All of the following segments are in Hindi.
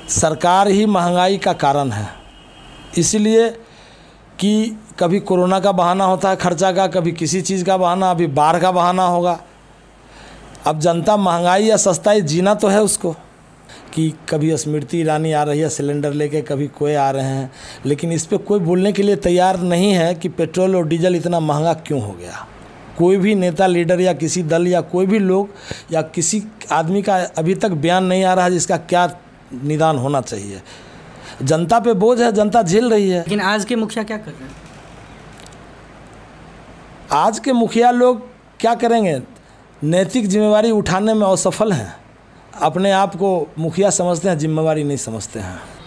सरकार ही महंगाई का कारण है, इसलिए कि कभी कोरोना का बहाना होता है खर्चा का, कभी किसी चीज़ का बहाना, अभी बाढ़ का बहाना होगा। अब जनता महंगाई या सस्ताई जीना तो है उसको, कि कभी स्मृति ईरानी आ रही है सिलेंडर लेके, कभी कोई आ रहे हैं, लेकिन इस पे कोई बोलने के लिए तैयार नहीं है कि पेट्रोल और डीजल इतना महंगा क्यों हो गया। कोई भी नेता, लीडर या किसी दल या कोई भी लोग या किसी आदमी का अभी तक बयान नहीं आ रहा है जिसका क्या निदान होना चाहिए। जनता पे बोझ है, जनता झेल रही है। लेकिन आज के मुखिया क्या कर रहे हैं? आज के मुखिया लोग क्या करेंगे? नैतिक जिम्मेवारी उठाने में असफल हैं, अपने आप को मुखिया समझते हैं, जिम्मेवारी नहीं समझते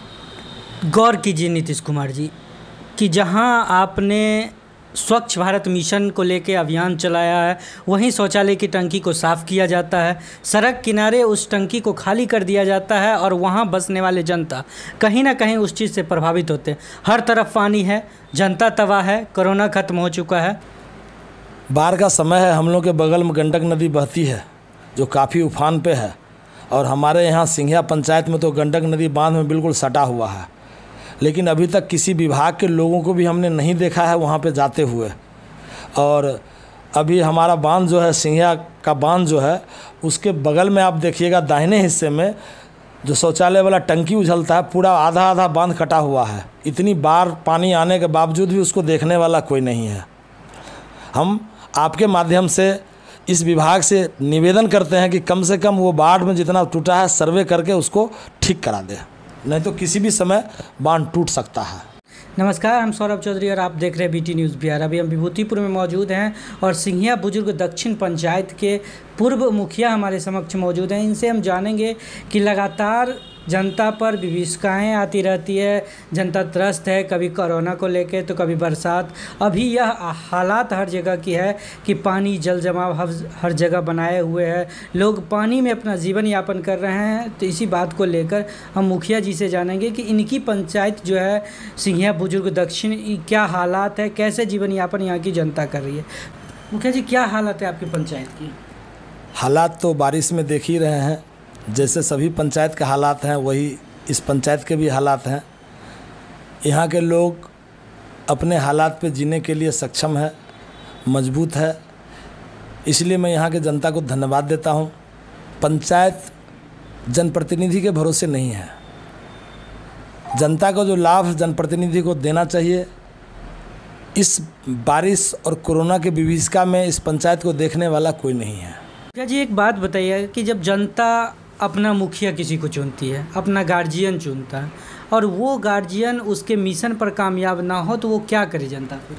हैं। गौर कीजिए नीतीश कुमार जी कि जहां आपने स्वच्छ भारत मिशन को लेकर अभियान चलाया है, वहीं शौचालय की टंकी को साफ़ किया जाता है, सड़क किनारे उस टंकी को खाली कर दिया जाता है और वहां बसने वाले जनता कहीं ना कहीं उस चीज़ से प्रभावित होते हैं। हर तरफ पानी है, जनता तबाह है, कोरोना खत्म हो चुका है। बाढ़ का समय है, हम लोग के बगल में गंडक नदी बहती है जो काफ़ी उफान पे है, और हमारे यहाँ सिंघिया पंचायत में तो गंडक नदी बांध में बिल्कुल सटा हुआ है, लेकिन अभी तक किसी विभाग के लोगों को भी हमने नहीं देखा है वहाँ पे जाते हुए। और अभी हमारा बांध जो है, सिंघिया का बांध जो है, उसके बगल में आप देखिएगा दाहिने हिस्से में जो शौचालय वाला टंकी उछलता है, पूरा आधा आधा बांध कटा हुआ है। इतनी बार पानी आने के बावजूद भी उसको देखने वाला कोई नहीं है। हम आपके माध्यम से इस विभाग से निवेदन करते हैं कि कम से कम वो बाढ़ में जितना टूटा है सर्वे करके उसको ठीक करा दे, नहीं तो किसी भी समय बांध टूट सकता है। नमस्कार, हम सौरभ चौधरी और आप देख रहे हैं BT न्यूज़ बिहार। अभी हम विभूतिपुर में मौजूद हैं और सिंघिया बुजुर्ग दक्षिण पंचायत के पूर्व मुखिया हमारे समक्ष मौजूद हैं। इनसे हम जानेंगे कि लगातार जनता पर विभीषिकाएँ आती रहती है, जनता त्रस्त है, कभी कोरोना को लेकर तो कभी बरसात। अभी यह हालात हर जगह की है कि पानी जल जमाव हर जगह बनाए हुए है, लोग पानी में अपना जीवन यापन कर रहे हैं। तो इसी बात को लेकर हम मुखिया जी से जानेंगे कि इनकी पंचायत जो है सिंघिया बुजुर्ग दक्षिण, क्या हालात है, कैसे जीवन यापन यहाँ की जनता कर रही है। मुखिया जी, क्या हालत है आपकी पंचायत की? हालात तो बारिश में देख ही रहे हैं, जैसे सभी पंचायत के हालात हैं वही इस पंचायत के भी हालात हैं। यहाँ के लोग अपने हालात पे जीने के लिए सक्षम है, मजबूत है, इसलिए मैं यहाँ के जनता को धन्यवाद देता हूँ। पंचायत जनप्रतिनिधि के भरोसे नहीं है। जनता को जो लाभ जनप्रतिनिधि को देना चाहिए, इस बारिश और कोरोना के विभीषिका में इस पंचायत को देखने वाला कोई नहीं है। मुखिया जी, एक बात बताइए कि जब जनता अपना मुखिया किसी को चुनती है, अपना गार्जियन चुनता है, और वो गार्जियन उसके मिशन पर कामयाब ना हो तो वो क्या करे जनता फिर?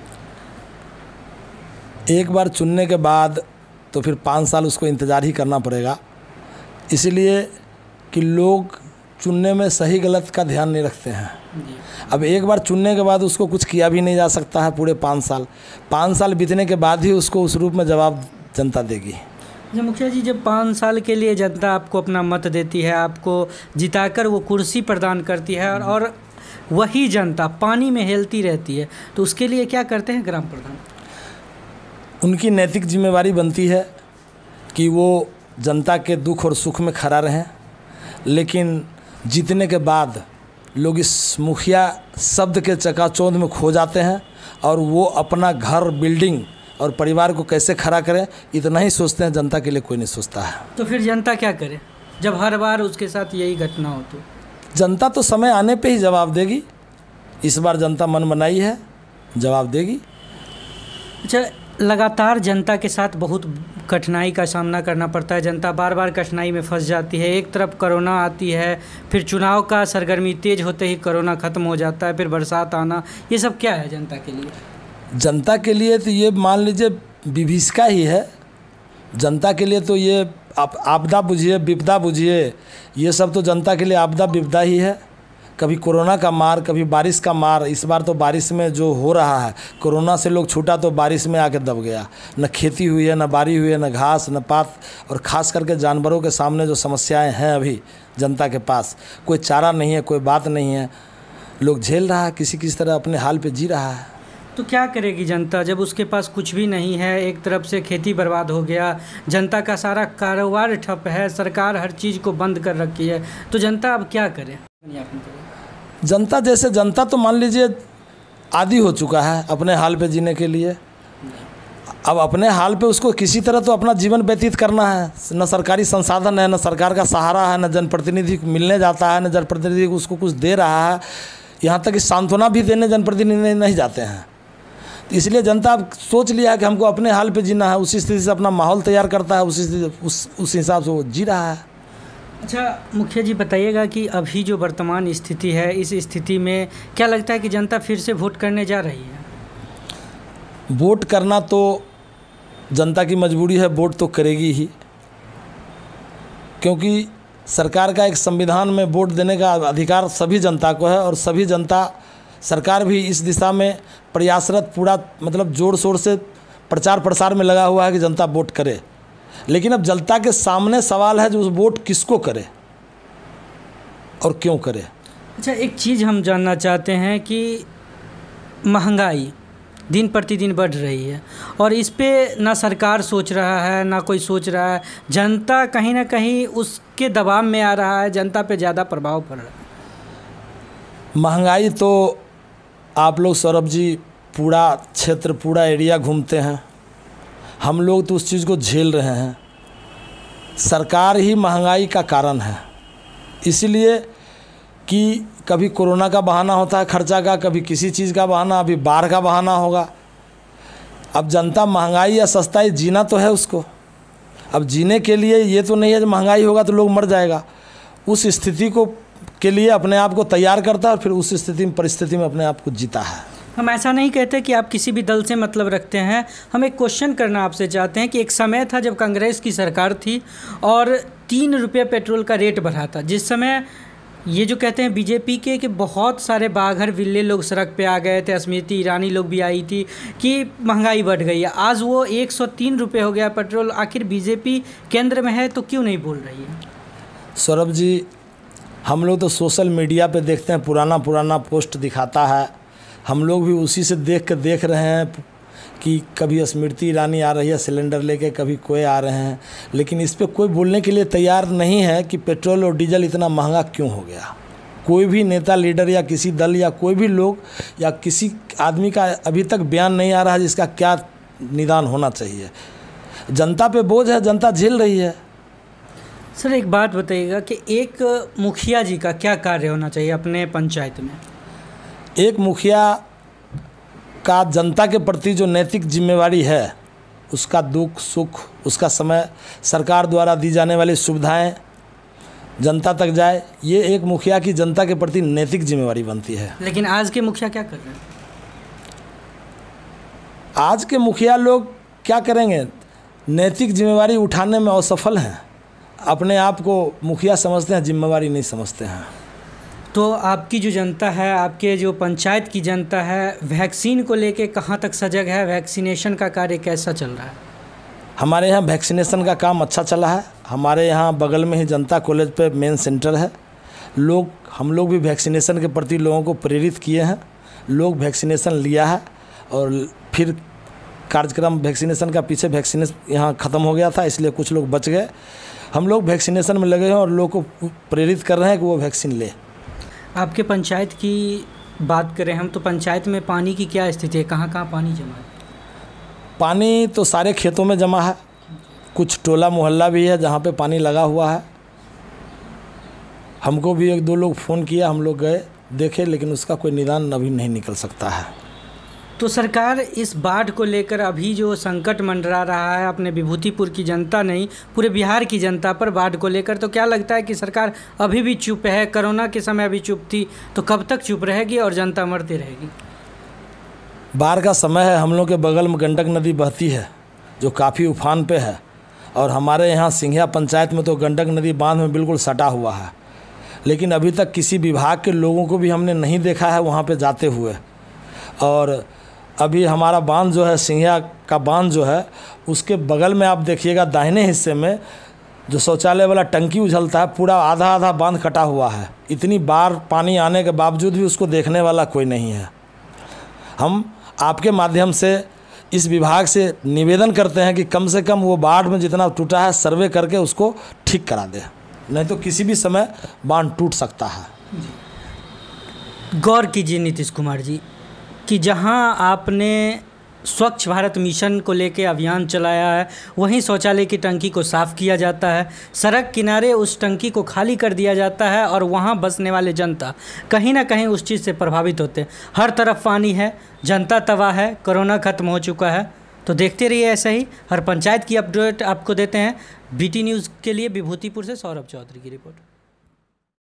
एक बार चुनने के बाद तो फिर 5 साल उसको इंतज़ार ही करना पड़ेगा, इसलिए कि लोग चुनने में सही गलत का ध्यान नहीं रखते हैं। अब एक बार चुनने के बाद उसको कुछ किया भी नहीं जा सकता है पूरे 5 साल। 5 साल बीतने के बाद ही उसको उस रूप में जवाब जनता देगी। जब मुखिया जी, जब 5 साल के लिए जनता आपको अपना मत देती है, आपको जिताकर वो कुर्सी प्रदान करती है, और वही जनता पानी में हेलती रहती है, तो उसके लिए क्या करते हैं ग्राम प्रधान? उनकी नैतिक जिम्मेवारी बनती है कि वो जनता के दुख और सुख में खड़ा रहें, लेकिन जीतने के बाद लोग इस मुखिया शब्द के चकाचौंध में खो जाते हैं और वो अपना घर, बिल्डिंग और परिवार को कैसे खड़ा करें इतना ही सोचते हैं, जनता के लिए कोई नहीं सोचता है। तो फिर जनता क्या करे जब हर बार उसके साथ यही घटना हो? तो जनता तो समय आने पे ही जवाब देगी। इस बार जनता मन बनाई है, जवाब देगी। अच्छा, लगातार जनता के साथ बहुत कठिनाई का सामना करना पड़ता है, जनता बार बार कठिनाई में फंस जाती है। एक तरफ कोरोना आती है, फिर चुनाव का सरगर्मी तेज होते ही कोरोना ख़त्म हो जाता है, फिर बरसात आना, ये सब क्या है जनता के लिए? जनता के लिए तो ये मान लीजिए विभीषिका ही है। जनता के लिए तो ये आप आपदा बुझिए, विपदा बुझिए, ये सब तो जनता के लिए आपदा विपदा ही है। कभी कोरोना का मार, कभी बारिश का मार। इस बार तो बारिश में जो हो रहा है, कोरोना से लोग छूटा तो बारिश में आके दब गया। न खेती हुई है, न बारी हुई है, न घास, न पात, और ख़ास करके जानवरों के सामने जो समस्याएं हैं अभी जनता के पास, कोई चारा नहीं है, कोई बात नहीं है। लोग झेल रहा है, किसी किसी तरह अपने हाल पे जी रहा है। तो क्या करेगी जनता जब उसके पास कुछ भी नहीं है? एक तरफ से खेती बर्बाद हो गया, जनता का सारा कारोबार ठप है, सरकार हर चीज़ को बंद कर रखी है, तो जनता अब क्या करे? जनता जैसे जनता तो मान लीजिए आदी हो चुका है अपने हाल पे जीने के लिए। अब अपने हाल पे उसको किसी तरह तो अपना जीवन व्यतीत करना है। न सरकारी संसाधन है, न सरकार का सहारा है, न जनप्रतिनिधि मिलने जाता है, न जनप्रतिनिधि उसको कुछ दे रहा है। यहाँ तक कि सांत्वना भी देने जनप्रतिनिधि नहीं जाते हैं। तो इसलिए जनता अब सोच लिया है कि हमको अपने हाल पे जीना है, उसी स्थिति से अपना माहौल तैयार करता है, उस हिसाब से वो जी रहा है। अच्छा मुखिया जी बताइएगा कि अभी जो वर्तमान स्थिति है, इस स्थिति में क्या लगता है कि जनता फिर से वोट करने जा रही है? वोट करना तो जनता की मजबूरी है, वोट तो करेगी ही, क्योंकि सरकार का एक संविधान में वोट देने का अधिकार सभी जनता को है और सभी जनता, सरकार भी इस दिशा में प्रयासरत पूरा मतलब जोर शोर से प्रचार प्रसार में लगा हुआ है कि जनता वोट करे। लेकिन अब जनता के सामने सवाल है जो वोट किसको करे और क्यों करे। अच्छा एक चीज़ हम जानना चाहते हैं कि महंगाई दिन प्रतिदिन बढ़ रही है और इस पे ना सरकार सोच रहा है ना कोई सोच रहा है, जनता कहीं ना कहीं उसके दबाव में आ रहा है, जनता पे ज़्यादा प्रभाव पड़ रहा है। महंगाई तो आप लोग सौरभ जी पूरा क्षेत्र पूरा एरिया घूमते हैं, हम लोग तो उस चीज़ को झेल रहे हैं। सरकार ही महंगाई का कारण है, इसलिए कि कभी कोरोना का बहाना होता है खर्चा का, कभी किसी चीज़ का बहाना, अभी बाढ़ का बहाना होगा। अब जनता महंगाई या सस्ताई जीना तो है उसको, अब जीने के लिए ये तो नहीं है कि महंगाई होगा तो लोग मर जाएगा। उस स्थिति को के लिए अपने आप को तैयार करता है और फिर उस स्थिति में परिस्थिति में अपने आप को जीता है। हम ऐसा नहीं कहते कि आप किसी भी दल से मतलब रखते हैं, हम एक क्वेश्चन करना आपसे चाहते हैं कि एक समय था जब कांग्रेस की सरकार थी और 3 रुपये पेट्रोल का रेट बढ़ा था, जिस समय ये जो कहते हैं बीजेपी के कि बहुत सारे बाघर बिल्ले लोग सड़क पे आ गए थे, स्मृति ईरानी लोग भी आई थी कि महंगाई बढ़ गई है। आज वो 103 रुपये हो गया पेट्रोल। आखिर बीजेपी केंद्र में है तो क्यों नहीं बोल रही है? सौरभ जी हम लोग तो सोशल मीडिया पे देखते हैं, पुराना पोस्ट दिखाता है, हम लोग भी उसी से देख रहे हैं कि कभी स्मृति ईरानी आ रही है सिलेंडर लेके, कभी कोई आ रहे हैं, लेकिन इस पे कोई बोलने के लिए तैयार नहीं है कि पेट्रोल और डीजल इतना महंगा क्यों हो गया। कोई भी नेता लीडर या किसी दल या कोई भी लोग या किसी आदमी का अभी तक बयान नहीं आ रहा है जिसका क्या निदान होना चाहिए। जनता पे बोझ है, जनता झेल रही है। सर एक बात बताइएगा कि एक मुखिया जी का क्या कार्य होना चाहिए अपने पंचायत में? एक मुखिया का जनता के प्रति जो नैतिक जिम्मेवारी है, उसका दुख सुख, उसका समय, सरकार द्वारा दी जाने वाली सुविधाएं जनता तक जाए, ये एक मुखिया की जनता के प्रति नैतिक जिम्मेवारी बनती है। लेकिन आज के मुखिया क्या कर रहे हैं? आज के मुखिया लोग क्या करेंगे? नैतिक जिम्मेवारी उठाने में असफल हैं, अपने आप को मुखिया समझते हैं, जिम्मेवारी नहीं समझते हैं। तो आपकी जो जनता है, आपके जो पंचायत की जनता है, वैक्सीन को लेके कहाँ तक सजग है? वैक्सीनेशन का कार्य कैसा चल रहा है? हमारे यहाँ वैक्सीनेशन का काम अच्छा चला है। हमारे यहाँ बगल में ही जनता कॉलेज पे मेन सेंटर है। हम लोग भी वैक्सीनेशन के प्रति लोगों को प्रेरित किए हैं। लोग वैक्सीनेशन लिया है और फिर कार्यक्रम वैक्सीनेशन का पीछे वैक्सीनेशन यहाँ ख़त्म हो गया था, इसलिए कुछ लोग बच गए। हम लोग वैक्सीनेशन में लगे हैं और लोगों को प्रेरित कर रहे हैं कि वो वैक्सीन ले। आपके पंचायत की बात करें हम तो पंचायत में पानी की क्या स्थिति है? कहाँ पानी जमा है? पानी तो सारे खेतों में जमा है, कुछ टोला मोहल्ला भी है जहाँ पे पानी लगा हुआ है। हमको भी 1-2 लोग फ़ोन किया, हम लोग गए देखे, लेकिन उसका कोई निदान अभी नहीं निकल सकता है। तो सरकार इस बाढ़ को लेकर अभी जो संकट मंडरा रहा है अपने विभूतिपुर की जनता नहीं पूरे बिहार की जनता पर बाढ़ को लेकर, तो क्या लगता है कि सरकार अभी भी चुप है? कोरोना के समय अभी चुप थी, तो कब तक चुप रहेगी और जनता मरती रहेगी? बाढ़ का समय है, हम लोग के बगल में गंडक नदी बहती है जो काफ़ी उफान पे है, और हमारे यहाँ सिंघिया पंचायत में तो गंडक नदी बांध में बिल्कुल सटा हुआ है। लेकिन अभी तक किसी विभाग के लोगों को भी हमने नहीं देखा है वहाँ पे जाते हुए। और अभी हमारा बांध जो है, सिंघिया का बांध जो है, उसके बगल में आप देखिएगा दाहिने हिस्से में जो शौचालय वाला टंकी उछलता है, पूरा आधा बांध कटा हुआ है। इतनी बार पानी आने के बावजूद भी उसको देखने वाला कोई नहीं है। हम आपके माध्यम से इस विभाग से निवेदन करते हैं कि कम से कम वो बाढ़ में जितना टूटा है सर्वे करके उसको ठीक करा दे, नहीं तो किसी भी समय बांध टूट सकता है। गौर कीजिए नीतीश कुमार जी कि जहां आपने स्वच्छ भारत मिशन को लेकर अभियान चलाया है, वहीं शौचालय की टंकी को साफ़ किया जाता है, सड़क किनारे उस टंकी को खाली कर दिया जाता है और वहां बसने वाले जनता कहीं ना कहीं उस चीज़ से प्रभावित होते हैं। हर तरफ पानी है, जनता तबाह है, कोरोना खत्म हो चुका है। तो देखते रहिए ऐसा ही, हर पंचायत की अपडेट आपको देते हैं। बीटी न्यूज़ के लिए विभूतिपुर से सौरभ चौधरी की रिपोर्ट।